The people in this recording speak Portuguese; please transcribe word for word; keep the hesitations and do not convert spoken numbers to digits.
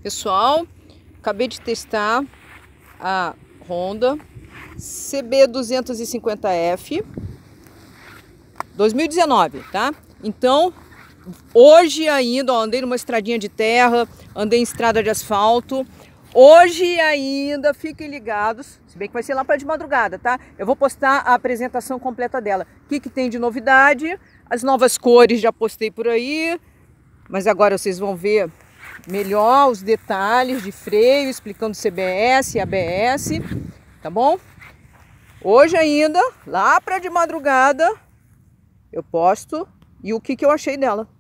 Pessoal, acabei de testar a Honda C B duzentos e cinquenta F dois mil e dezenove, tá? Então, hoje ainda, ó, andei numa estradinha de terra, andei em estrada de asfalto. Hoje ainda, fiquem ligados, se bem que vai ser lá para de madrugada, tá? Eu vou postar a apresentação completa dela. O que que tem de novidade? As novas cores já postei por aí, mas agora vocês vão ver melhor os detalhes de freio, explicando C B S e A B S, tá bom? Hoje ainda, lá para de madrugada, eu posto e o que que eu achei dela.